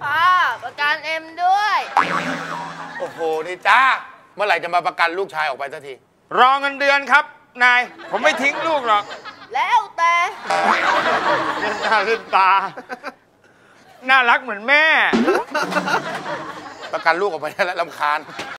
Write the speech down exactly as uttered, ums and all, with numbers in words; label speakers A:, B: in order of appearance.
A: ค่ะประกันเอ็มด้วย
B: โอ้โหนี่จ้าเมื่อไหร่จะมาประกันลูกชายออกไปสักที
C: รอเงินเดือนครับนายผมไม่ทิ้งลูกหรอก
A: แล้วแต่
C: เล่นตาเล่นตาน่ารักเหมือนแม่
B: ประกันลูกออกไปแล้วรำคาญ